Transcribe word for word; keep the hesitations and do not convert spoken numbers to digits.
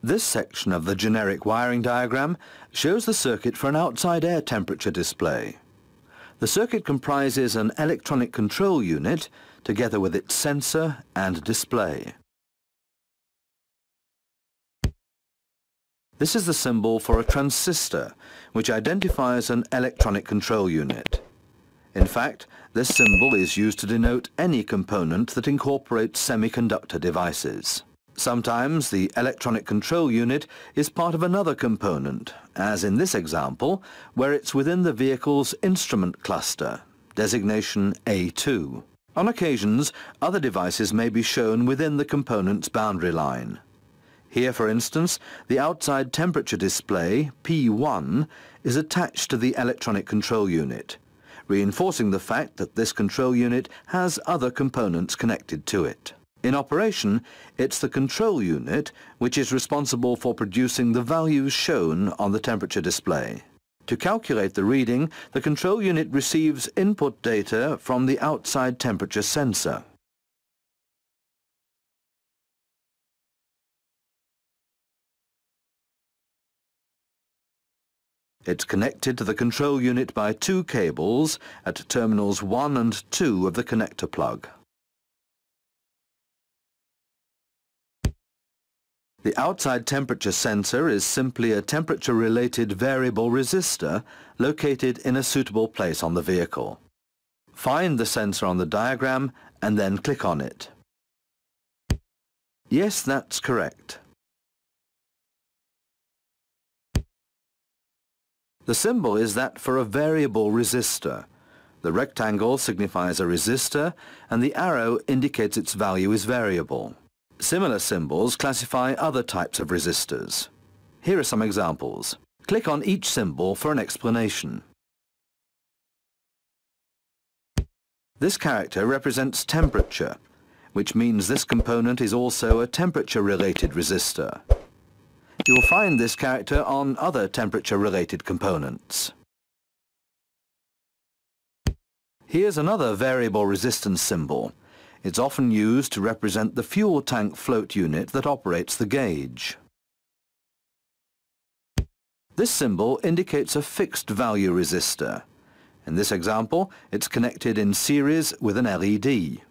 This section of the generic wiring diagram shows the circuit for an outside air temperature display. The circuit comprises an electronic control unit together with its sensor and display. This is the symbol for a transistor, which identifies an electronic control unit. In fact, this symbol is used to denote any component that incorporates semiconductor devices. Sometimes the electronic control unit is part of another component, as in this example, where it's within the vehicle's instrument cluster, designation A two. On occasions, other devices may be shown within the component's boundary line. Here, for instance, the outside temperature display, P one, is attached to the electronic control unit, reinforcing the fact that this control unit has other components connected to it. In operation, it's the control unit which is responsible for producing the values shown on the temperature display. To calculate the reading, the control unit receives input data from the outside temperature sensor. It's connected to the control unit by two cables at terminals one and two of the connector plug. The outside temperature sensor is simply a temperature-related variable resistor located in a suitable place on the vehicle. Find the sensor on the diagram and then click on it. Yes, that's correct. The symbol is that for a variable resistor. The rectangle signifies a resistor and the arrow indicates its value is variable. Similar symbols classify other types of resistors. Here are some examples. Click on each symbol for an explanation. This character represents temperature, which means this component is also a temperature-related resistor. You'll find this character on other temperature-related components. Here's another variable resistance symbol. It's often used to represent the fuel tank float unit that operates the gauge. This symbol indicates a fixed value resistor. In this example, it's connected in series with an L E D.